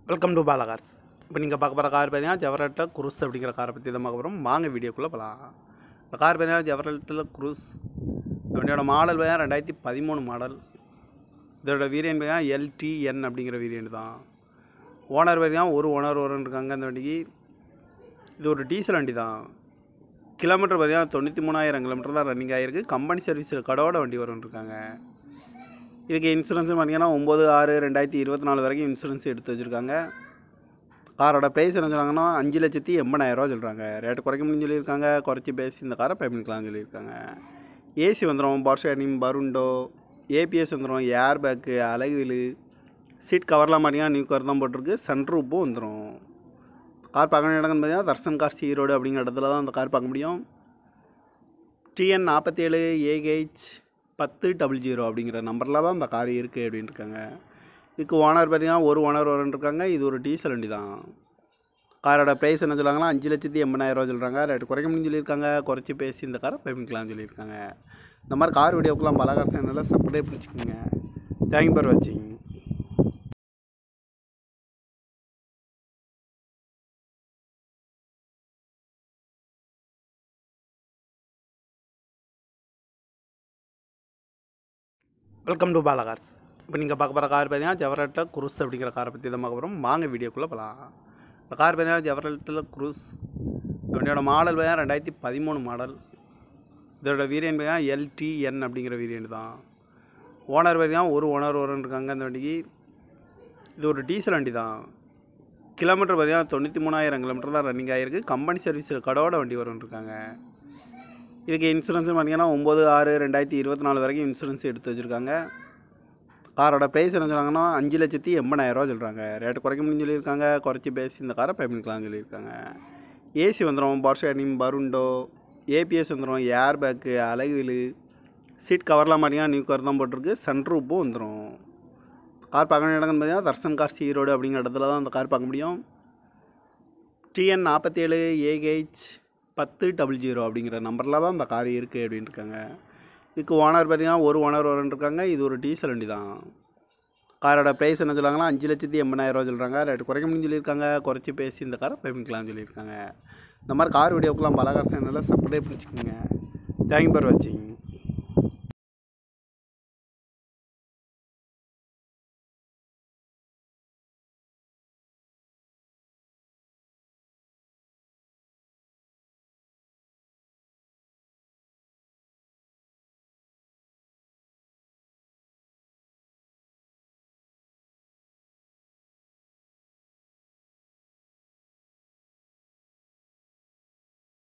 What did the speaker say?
Welcome to Bala cars. இப்போ நீங்கள் பார்க்க போகிற கார் பார்த்தீங்கன்னா ஜெவரட்டா குரூஸ் அப்படிங்கிற காரை பற்றி தான் பார்க்க போகிறோம். வாங்க வீடியோக்குள்ளே போகலாம். இந்த கார் பார்த்தீங்கன்னா ஜெவரட்டா குரூஸ். வண்டியோட மாடல் பார்த்தீங்கன்னா 2013 மாடல். இதோட வேரியன்ட் பார்த்தீங்கன்னா எல்டிஎன் அப்படிங்கிற வேரியன்ட் தான். ஓனர் பார்த்தீங்கன்னா ஒரு ஓனர் இருக்காங்க அந்த வண்டிக்கு. இது ஒரு டீசல் வண்டி தான். கிலோமீட்டர் பார்த்தீங்கன்னா 93,000 கிலோமீட்டர் தான் ரன்னிங் ஆகிருக்கு. கம்பெனி சர்வீஸில் கடோட வண்டி இருக்காங்க. இதுக்கு இன்சூரன்ஸும் பார்த்தீங்கன்னா 9/6/2024 வரைக்கும் இன்சூரன்ஸ் எடுத்து வச்சுருக்காங்க. காரோட ப்ரைஸ் என்ன சொல்கிறாங்கன்னா 5,80,000 சொல்கிறாங்க. ரேட்டு குறைக்க முடியும்னு சொல்லியிருக்காங்க. குறைச்சி பேசி இந்த காரை பேமெண்ட்க்கலாம்னு சொல்லியிருக்காங்க. ஏசி வந்துடும், பவர் ஸ்டேரிங், பருண்டோ, ஏபிஎஸ் வந்துடும், ஏர் பேக்கு, அலகுவிலு, சீட் கவர்லாம் பார்த்தீங்கன்னா நியூ கவர் தான் போட்டிருக்கு. சன்ரூப்பும் வந்துடும். கார் பார்க்க இடங்கன்னு பார்த்தீங்கன்னா தர்சன் கார்ஸ் ஈரோடு அப்படிங்கிற இடத்துல தான் அந்த கார் பார்க்க முடியும். TN 47 AH 1000 அப்படிங்கிற நம்பரில் தான் இந்த கார் இருக்குது அப்படின்னு இருக்காங்க. இதுக்கு ஓனர் பார்த்தீங்கன்னா ஒரு ஓனர் இருக்காங்க. இது ஒரு டீசல் வண்டி தான். காரோட ப்ரைஸ் என்ன சொல்கிறாங்கன்னா 5,80,000 சொல்கிறாங்க. ரேட்டு குறைக்க முடியும்னு சொல்லியிருக்காங்க. குறைச்சி பேசி இந்த காரை பேமெண்ட்க்கலாம்னு சொல்லியிருக்காங்க. இந்த மாதிரி கார் வீடியோக்கெலாம் பல கார் சேனலில் சப்ஸ்கிரைப் பண்ணிச்சுக்கோங்க. தேங்க்யூ ஃபார் வாட்சிங். Welcome to Bala cars. இப்போ நீங்கள் பார்க்க போகிற கார் பார்த்தீங்கன்னா ஜெவரட்டா குரூஸ் அப்படிங்கிற காரை பற்றி தான் பார்க்க போகிறோம். வாங்க வீடியோக்குள்ளே போகலாம். இந்த கார் பார்த்தீங்கன்னா ஜெவரட்டா குரூஸ். வண்டியோட மாடல் பார்த்தீங்கன்னா 2013 மாடல். இதோட வேரியன்ட் பார்த்தீங்கன்னா எல்டிஎன் அப்படிங்கிற வேரியன்ட் தான். ஓனர் பார்த்தீங்கன்னா ஒரு ஓனர் இருக்காங்க அந்த வண்டிக்கு. இது ஒரு டீசல் வண்டி தான். கிலோமீட்டர் பார்த்தீங்கன்னா 93,000 கிலோமீட்டர் தான் ரன்னிங் ஆகிருக்கு. கம்பெனி சர்வீஸில் கடோட வண்டி இருக்காங்க. இதுக்கு இன்சூரன்ஸும் பார்த்தீங்கன்னா 9/6/2024 வரைக்கும் இன்சூரன்ஸ் எடுத்து வச்சுருக்காங்க. காரோட ப்ரைஸ் என்ன சொல்கிறாங்கன்னா 5,80,000 சொல்கிறாங்க. ரேட்டு குறைக்க முடியும்னு சொல்லியிருக்காங்க. குறைச்சி பேசி இந்த காரை பேமெண்ட்க்கலாம்னு சொல்லியிருக்காங்க. ஏசி வந்துடும், பவர் ஸ்டேரிங், பருண்டோ, ஏபிஎஸ் வந்துடும், ஏர் பேக்கு, அலகுவிலு, சீட் கவர்லாம் பார்த்தீங்கன்னா நியூ கவர் தான் போட்டிருக்கு. சன்ரூப்பும் வந்துடும். கார் பார்க்க இடங்கன்னு பார்த்தீங்கன்னா தர்சன் கார்ஸ் ஈரோடு அப்படிங்கிற இடத்துல தான் அந்த கார் பார்க்க முடியும். TN 47 AH 1000 அப்படிங்கிற நம்பரில் தான் இந்த கார் இருக்குது அப்படின்னு இருக்காங்க. இதுக்கு ஓனர் பார்த்தீங்கன்னா ஒரு ஓனர் இருக்காங்க. இது ஒரு டீசல் வண்டி தான். காரோட ப்ரைஸ் என்ன சொல்கிறாங்கன்னா 5,80,000 சொல்கிறாங்க. ரேட்டு குறைக்க முடியும்னு சொல்லியிருக்காங்க. குறைச்சி பேசி இந்த காரை பேமெண்ட்க்கலாம்னு சொல்லியிருக்காங்க. இந்த மாதிரி கார் வீடியோக்கெலாம் பல கார் சேனலில் சப்ஸ்கிரைப் பண்ணிச்சுக்கோங்க. தேங்க்யூ ஃபார் வாட்சிங்.